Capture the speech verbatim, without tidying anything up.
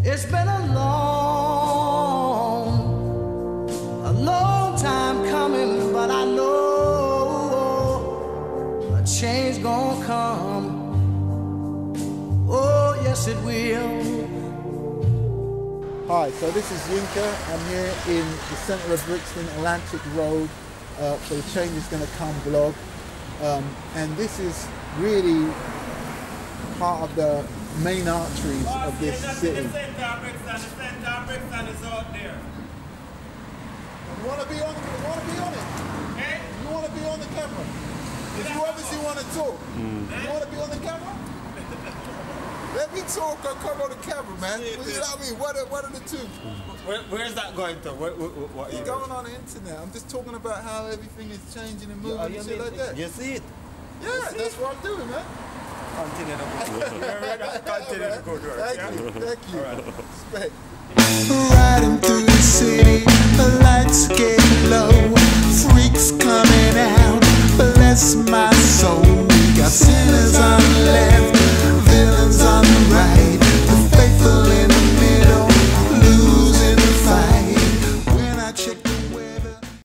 It's been a long, a long time coming, but I know a change gonna come. Oh, yes it will. Hi, so this is Yinka. I'm here in the centre of Brixton, Atlantic Road, uh, for the Change is Gonna Come blog. Um, and this is really part of the main arteries oh, of this yeah, city. The centre of Brixton, the centre of Brixton is out there. You want to be on, you want to be on it? Hey? You want to be on the camera? If you obviously want to talk, mm. you want to be on the camera? Let me talk or come on the camera, man. You know what I mean? What are, what are the two? Where, where's that going to? Where, where, what, it's going on the internet. I'm just talking about how everything is changing and moving oh, and shit like that. You see it? Yeah, see that's it? What I'm doing, man. Continue the good work. Continue the good work. Thank yeah? you, thank you. All right. Respect. Riding through the city, the lights get